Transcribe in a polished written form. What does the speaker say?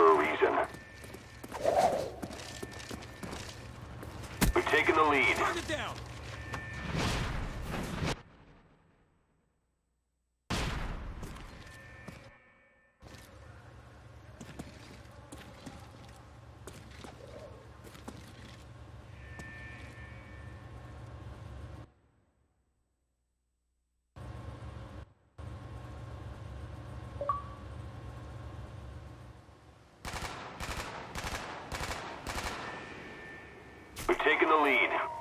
for a reason. We've taken the lead. Target down! We've taken the lead.